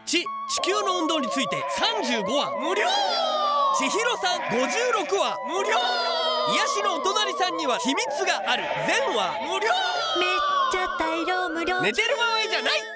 地球の運動について35話無料。千尋さん56話無料。癒しのお隣さんには秘密がある全話無料。 めっちゃ大量無料。 寝てる場合じゃない。